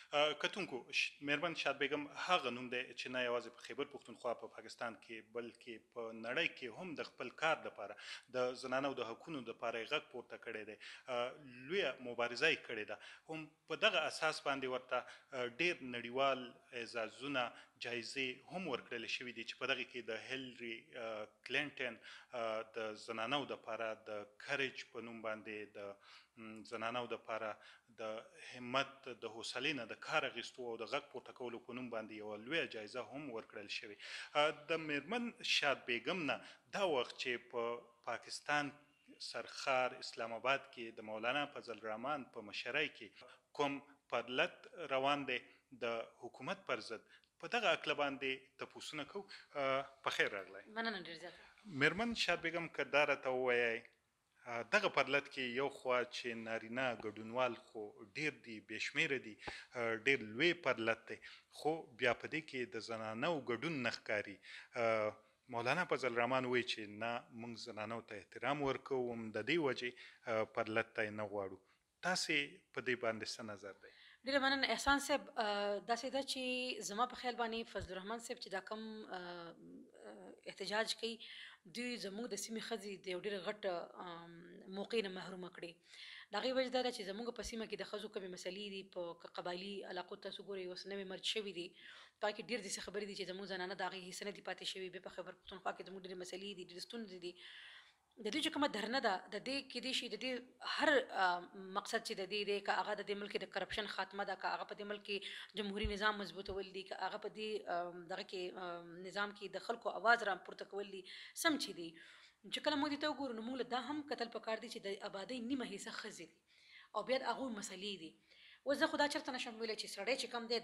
کتونکو مېرمن شاد بیګم هغه نوم دی چې نه یوازې په خیبر پښتونخوا په پاکستان کې بلکې په نړۍ کې هم د خپل کار لپاره د زنانو د حقوقو لپاره یې غږ پورته کړی دی. لویه مبارزه یې کړې ده. هم په دغه اساس باندې ورته ډېر نړیوال اعزازونه جایزې هم ورکړل شوي دي چې په دغه کې د هیلري کلینټن د زنانو لپاره د کریج په نوم باندې د زنانو لپاره د همت د حوصلې نه د کار اخیستو او د غږ پورته کولو په نوم باندې یوه لویه جایزه هم ورکړل شوې. د میرمن شاد بیګم نه دا وخت چې په پاکستان سرخار اسلام آباد کې د مولانا فضل الرحمن په مشرۍ کې کوم پرلت روان دی د حکومت پر ضد، په دغه عقله باندې تپوسونه کوو. په خیر راغلی. مننه ډېر زیات. میرمن شاد بیګم که دا راته ووایئ دغه پرلت کې یو خوا چې نارینه ګډونوال خو ډیر دي، بې شمېره دي، ډیر لوی پرلت دی، خو بیا په دې کې د زنانو ګډون نه ښکاري. مولانا فضل الرحمن وایي چې نه موږ زنانو ته احترام ورکوو، هم د دې وجې پرلت ته یې نه غواړو. تاسې په دې باندې څه نظر دی؟ ډېره مننه احسان صاحب. داسې ده چې زما په خیال باندې فضل الرحمن صاحب چې دا کوم احتجاج کوي، دوی زموږ د سیمې ښځې د یو ډېر غټ موقع نه محرومه کړي. د هغې وجه دا ده چې زموږ په سیمه کې د ښځو کومې مسلې دي، په قبایلي علاقو تاسو ګورئ اوس نوې مرج شوي دي، په هغې کې ډېر داسې خبرې دي چې زموږ زنانه د هغې حصه نه دي پاتې شوي. بیا په خیبر پښتونخوا کې زموږ ډېرې مسلې دي، ډېرې ستونزې دي. د دې چې کومه دهرنه ده، د دې کېدای شي د دې هر مقصد چې د دې دی، که هغه د دې ملک د کرپشن خاتمه ده، که هغه په دې ملک کې جمهوري نظام مضبوطول دي، که هغه په دې دغه کې نظام کې د خلکو اواز را پورته کول دي، سم چې دي. چې کله موږ دې ته وګورو نو موږ له دا هم کتل پکار دي چې د آبادۍ نیمه حصه ښځې دي او بیا د هغوی مسلې دي. اوس زه خو دا چېرته نشم ویلی چې سړی چې کوم دی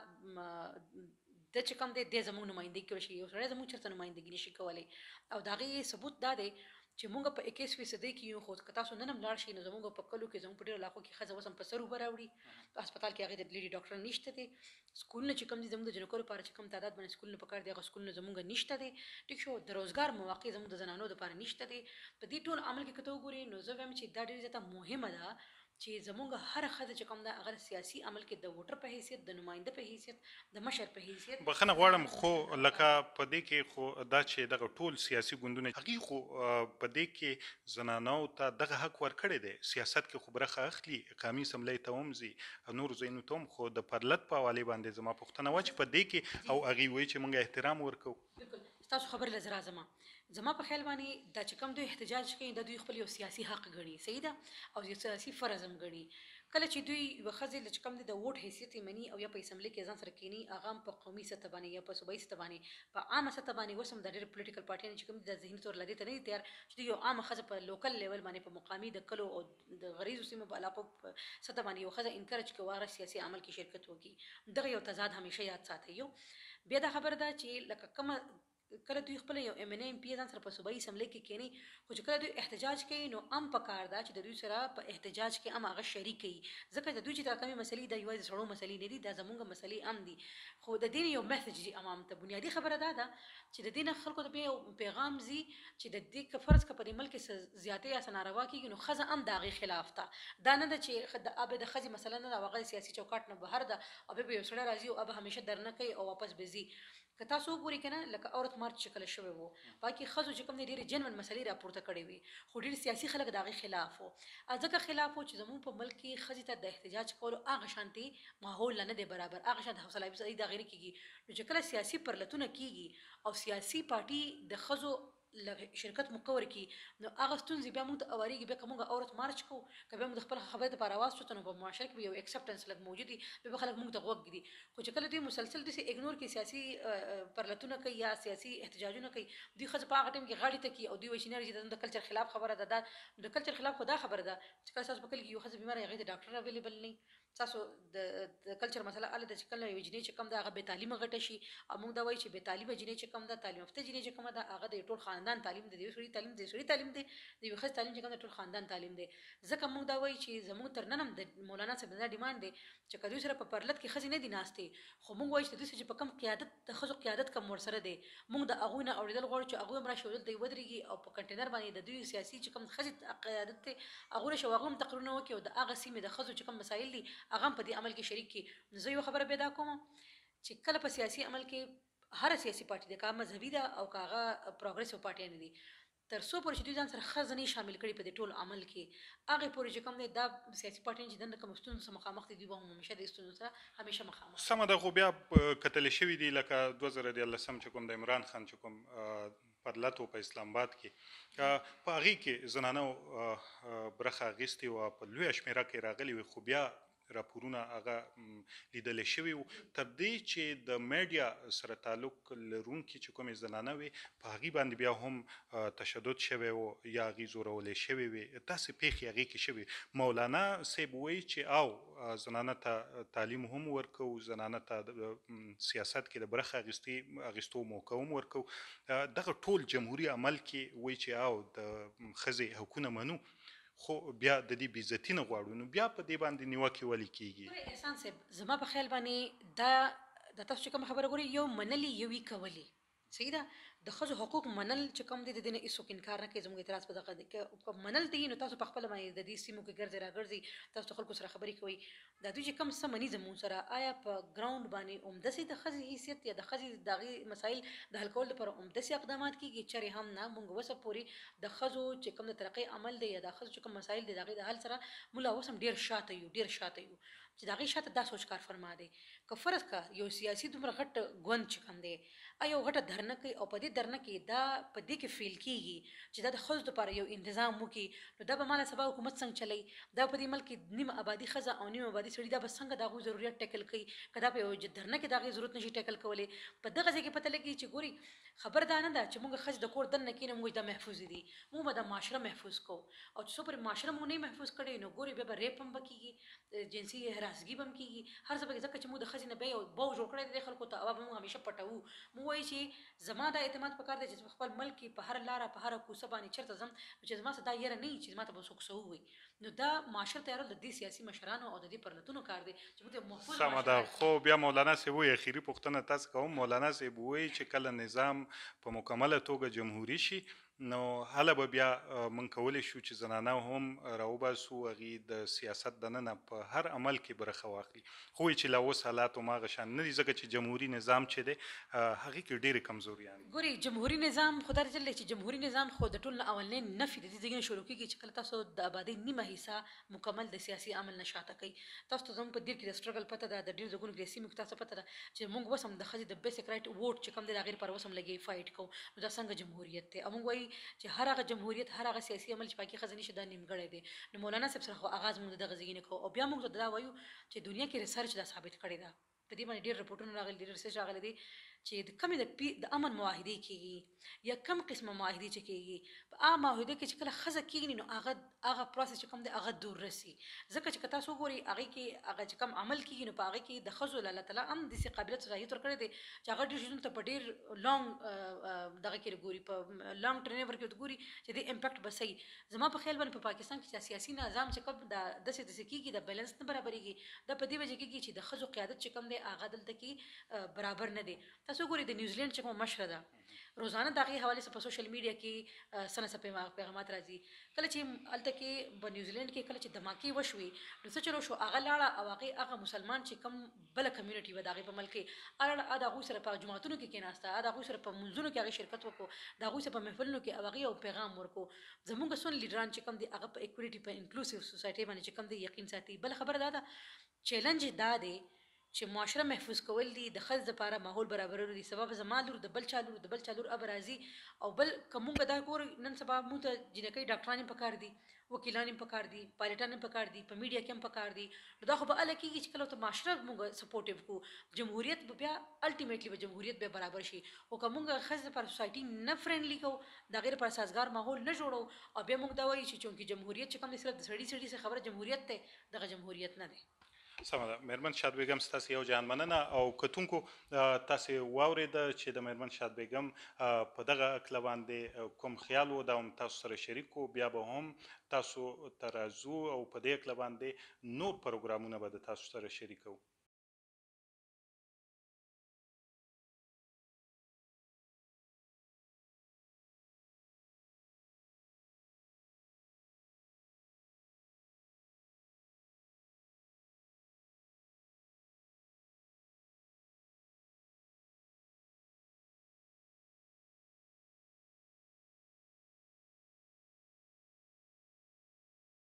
د چې کوم دی زموږ نمایندګي کولی شي، یو سړی زموږ چېرته نمایندګي نشي کولی. او د هغې ثبوت دا دی چې موږ په 21% کې یو، خو که تاسو نن هم لاړ شئ نو زموږ په کلو کې زموږ په ډېرو علاقو کې ښځه اوس هم په سر اوبه راوړي. په هسپتال کې هغې ته د لیډي ډاکټر نشته دی. سکولونه چې کوم دي زموږ د جنکو لپاره چې کوم تعداد باندې سکولونه پکار دي، هغه سکولونه زموږ نشته دی. ټیک شو، د روزګار مواقع زموږ د زنانو لپاره نشته دی. په دې ټول عمل کې که ته وګورې نو زه وایم چې دا ډېره زیاته مهمه ده چې زموږ هر ښځه چې کوم ده هغه سیاسي عمل کې د ووټر په حیثیت، د نماینده په حیثیت، د مشر په حیثیت. بخښنه غواړم خو لکه په دې کې خو دا چې دغه ټول سیاسي ګوندونه هغې خو په دې کې زنانو ته دغه حق ورکړی دی، سیاست کې خو برخه اخلي، قومي اسمبلۍ ته هم ځي، نورو ځایونو ته هم. خو د پرلت په حوالې باندې زما پوښتنه وه چې په دې کې او هغې وایي چې موږ احترام ورکوو. بالکل ستاسو خبرې له زه راځم. زما په خیال باندې دا چې کوم دوی احتجاج کوي دا دوی خپل یو سیاسي حق ګڼي، صحیح ده، او یو سیاسي فرض هم ګڼي. کله چې دوی یوه ښځې چې کوم دی د ووټ حیثیت یې مني او یا په اسمبلۍ کې ځان سره کښېني، هغه هم په قومي سطح باندې یا په صوبایي سطح باندې، په عامه سطح باندې اوس هم دا ډېر پولیټیکل پارټیانې چې کوم دي دا ذهني طور له دې ته نه دي تیار چې دوی یو عامه ښځه په لوکل لیول باندې په مقامي د کلو او د غریزو سیمو په علاقو په سطح باندې یو ښځه انکرج کړي هغه سیاسي عمل کې شرکت وکړي. دغه یو تضاد همیشه یاد ساتئ. یو بیا دا خبره ده چې لکه کومه کله دوی خپل یو ام ان ای ام پی ځان سره په صوبایي اسمبلۍ کې کښېني، خو چې کله دوی احتجاج کوي نو ام پکار ده چې د دوی سره په احتجاج کې ام هغه شریک وي، ځکه د دوی چې دا کومې مسلې دا یوازې د سړو مسلې نه دي، دا زموږ مسلې هم دي. خو د دې یو میسج دي عوام ته. بنیادي خبره دا ده چې د دې نه خلکو ته بیا یو پیغام ځي چې د دې که فرض که په دې ملک کې زیاتې یا څه ناروا کېږي نو ښځه هم د هغې خلاف ده. دا نه ده چې د ښځې مسله نه ده او هغه سیاسي چوکاټ نه بهر ده او بیا به یو سړی راځي او هغه همیشه درنه کوي او واپس به ځي. که تاسو وګورئ که نه لکه عورت مارچ چې کله شوی و، په هغې کې ښځو چې کوم دی ډېرې جنون مسلې راپورته کړې وې، خو ډېر سیاسي خلک د هغې خلاف وو. ځکه خلاف وو چې زموږ په ملک کې ښځې ته د احتجاج کولو هغه شانتې ماحول نه دی برابر، هغه شانتې حوصله افزایي د هغې نه کېږي. نو چې کله سیاسي پرلتونه کېږي او سیاسي پارټي د ښځو شرکت مکور کی نو هغه ستونزې بیا موږ ته اوریږي. بیا که موږ عورت مارچ کوو، که بیا موږ د خپل خبرې دپاره اواز چوتو نو په معاشره کې به یو اکسپټنس لږ موجود وي، بیا به خلک موږ ته غوږ ږدي. خو چې کله دوی مسلسل داسې اګنور کوي، سیاسي پرلتونه کوي یا سیاسي احتجاجونه کوي، دوی ښځه په هغه ټایم کې غاړې ته کړي او دوی وایي چې نه د کلچر خلاف خبره ده. دا د کلچر خلاف خو دا خبره ده چې کله ستاسو په کلي کې یو ښځه بیماره هغې ته ډاکټر اویلیبل نه وي، تاسو د کلچر مسله هله ده چې کله یوې جینۍ چې کوم ده هغه بې تعلیمه غټه شي. او موږ دا وایو چې بې تعلیمه جینۍ چې کوم ده، تعلیم یافته جینۍ چې کومه ده، هغه د ټول خاندان تعلیم دی، د یو سړي تعلیم دی، د سړي تعلیم دی، د یوې ښځې تعلیم چې کوم ده ټول خاندان تعلیم دی. ځکه موږ دا وایو چې زموږ تر نن هم د مولانا صاحب دا ډیمانډ دی چې که دوی سره په پرلت کې ښځې نه دي ناستې، خو موږ وایو چې دوی چې په کوم قیادت د ښځو قیادت کم ورسره دی، موږ د هغوی نه اورېدل غواړو چې هغوی هم راشي او دلته یې ودرېږي او په کنټینر باندې د دوی سیاسي چې کوم ښځې قیادت دی هغوی راشي او هغه هم تقریرونه وکړي او د هغه سیمې د ښځو چې کوم مسایل دي هغه هم په دې عمل کې شریک کړي. نو زه یو خبره پیدا کوم چې کله په سیاسي عمل کې هر سیاسي پارټي د کا مذهبي ده او کاغه پروګریسیو پارټي نه دي تر څو پورې چې دوی ځان سره خزنې شامل کړي په دې ټول عمل کې هغه پورې چې کوم دی دا سیاسي پارټي چې د کوم ستونزو سره مخامخ دي دوی به هم همیشه د ستونزو سره همیشه مخامخ سمه ده. خو بیا کتل شوي دي لکه 2013 چې کوم د عمران خان چې کوم پرلتو په اسلام آباد کې په هغې کې زنانو برخه اخیستې وه، په لویه شمېره کې راغلي وي، خو بیا راپورونه هغه لیدلی شوي وو. تر دې چې د میډیا سره تعلق لرونکي چې کومې زنانه وې په هغې باندې بیا هم تشدد شوی و یا هغې زورولې شوې وې، داسې پېښې هغې کې شوي. مولانا صاحب وایي چې او زنانه ته تعلیم هم ورکو، زنانه ته سیاست کې د برخه اخیستو موقع هم ورکو. دغه ټول جمهوري عمل کې وایي چې او د ښځې حقونه منو، خو بیا د دې بېعزتي نه غواړو، نو بیا په دې باندې نیوکې ولې کېږي؟ احسان صاحب زما په خیال باندې دا د تاسو چې کوم خبره ګوري یو منلي یو یې کولی صحیح ده. د ښځو حقوق منل چې کوم دی د دې نه هېڅوک انکار نه کوي. زموږ اعتراض په دغه دی که منل دی نو تاسو په خپله باندې د دې سیمو کې ګرځئ راګرځئ، تاسو د خلکو سره خبرې کوئ. دا دوی چې کوم څه مني زموږ سره آیا په ګراوند باندې همداسې د ښځې حیثیت یا د ښځې د هغې مسایل د حل کولو لپاره همداسې اقدامات کېږي؟ چېرې هم نه. موږ اوسه پورې د ښځو چې کوم د ترقۍ عمل دی یا د ښځو چې کوم مسایل دي د هغې د حل سره موږ لا اوس هم ډېر شاته یو، ډېر شاته یو چې د هغې شاته دا سوچ کار فرما دی. که فرض که یو سیاسي دومره غټ ګوند چې کوم دی یو غټه دھرنه کوي او په دې دھرنه کې دا په دې کې فیل کېږي چې دا د ښځو لپاره یو انتظام وکړي، نو دا به ماله سبا حکومت څنګه چلی؟ دا په دې ملک کې نیمه آبادي ښځه او نیمه آبادي سړي، دا به څنګه د هغوی ضرورت ټیکل کوي؟ که دا په یو دھرنه کې د هغې ضرورت نشي ټیکل کولی، په دغه ځای کې پته لګي چې ګوري خبر دا نه ده چې موږ ښځې د کور دننه کښېنو موږ دا محفوظ دي، موږ به دا معاشره محفوظ کوو. او چې څو پورې معاشره موږ نه محفوظ کړی نو ګوري بیا به ریپ هم به کېږي، جنسي هراسګي به هم کېږي، هر څه به ځکه چې موږ د ښځې نه بیا یو بو جوړ کړی دی خلکو ته، هغه به موږ همیشه پټوو. موږ وایي چې زما دا اعتماد پکار دی چې په خپل ملک کې په هر لاره په هر کوڅه باندې چېرته ځم چې زما څه دا یره نه وي چې زما ته به څوک څه ووایي. نو دا معاشره تیارول د دې سیاسي مشرانو او د دې پرلتونو کار دی چې موږ ته محفوظ سمه ده. خو بیا مولانا صاحب وایي، اخري پوښتنه تاسو کوم، مولانا صاحب وایي چې کله نظام په مکمله توګه جمهوري شي نو هله به بیا موږ کولی شو چې زنانه هم راوباسو، هغې د سیاست دننه په هر عمل کې برخه واخلي. خو وایي چې لا اوس حالات هماغه شان نه دي ځکه چې جمهوري نظام چې دی هغې کې ډېرې کمزوریان دي. ګوري جمهوري نظام خدای رجل دی چې جمهوري نظام خو د ټول نه اولنی نفي د دې ځای نه شروع کېږي چې کله تاسو د آبادۍ نیمه حصه مکمل د سیاسي عمل نه شاته کوي. تاسو ته زموږ په دیر کې د سټرګل پته ده، د ډېرو ځایونو کې د سیمو کې تاسو پته ده چې موږ اوس هم د ښځې د بیسک رایټ ووټ چې کوم دی د هغې لپاره اوس هم لګې فایټ کوو. نو دا څنګه جمهوریت دی؟ او موږ وایي چې هر هغه جمهوریت هر هغه سیاسي عمل چې پکې ښځه نشي دا نیمګړی دی. نو مولانا صاحب سره خو آغاز موږ د دغه ځای نه کوو او بیا موږ ته دا وایو چې دنیا کې ریسرچ دا ثابت کړی ده، په دې باندې ډېر رپورټونه راغلي، ډېر ریسرچ راغلی دی چې د کمې د امن معاهدې کېږي یا کم قسمه معاهدې چې کېږي په هغه معاهدو کې چې کله ښځه کېږي نو هغه پروسس چې کوم دی هغه دور رسي. ځکه چې که تاسو وګورئ هغې کې هغه چې کوم عمل کېږي نو په هغې کې د ښځو الله تعالی هم داسې قابلیت صلاحیت ورکړی دی چې هغه ډېر شیزونو ته په ډېر لانګ دغه کې ګوري، په لانګ ټرینور کې ګوري چې د امپیکټ به صحیح. زما په خیال باندې په پاکستان کې سیاسي نظام چې کوم داسې کېږي د بیلنس نه برابرېږي، دا په دې وجه کېږي چې د ښځو قیادت چې کوم دی هغه دلته کې برابر نه دی. تاسو ګورئ د نیوزیلینډ چې کومه مشره ده روزانه د هغې حوالې سره په سوشل میډیا کې څه نه څه پیغامات راځي. کله چې هلته کې په نیوزیلینډ کې کله چې دھماکې وشوې نو څه چلو شو، هغه لاړه او هغه مسلمان چې کوم بله کمیونټي وه د هغې په ملک کې هغه لاړه د هغوی سره په جوماتونو کې کېناسته، د هغوی سره په منځونو کې هغې شرکت وکړو، د هغوی سره په محفلونو کې او هغې یو پیغام ورکړو. زموږ څونه لیډران چې کوم دي هغه په اکولیټي په انکلوسیو سوسایټۍ باندې چې کوم دی یقین ساتي. بله خبره دا ده چیلنج دا دی چې معاشره محفوظ کول دي، د ښځې دپاره ماحول برابرول دي. سبب زما لور د بل چا لور د بل چا لور اب راځي او بل که مونږ دا ګورو نن سبا مونږ ته جنکۍ ډاکټران هم پکار دي، وکیلان هم پکار دي، پایلټان هم پکار دي، په میډیا کې هم پکار دي. نو دا خو به هله کېږي چې کله ورته معاشره مونږ سپورټیو کړو، جمهوریت به بیا الټیمیټلی به جمهوریت بیا برابر شي. خو که مونږ ښځې دپاره سوسایټي نه فرینډلي کوو، د هغې لپاره سازګار ماحول نه جوړو او بیا مونږ دا وایو چې چونکې جمهوریت چې کوم دی صرف د سړي څخه خبره جمهوریت دی، دغه جمهوریت نه دی. سمه ده. مېرمن شاد بیګم ستاسې یو جهان مننه او کتونکو تاسې واورېده چې د مېرمن شاد بیګم په دغه عقله باندې کوم خیال و دا هم تاسو سره شریک کړو. بیا به هم تاسو ته راځو او په دې عقله باندې نور پروګرامونه به د تاسو سره شریکوو.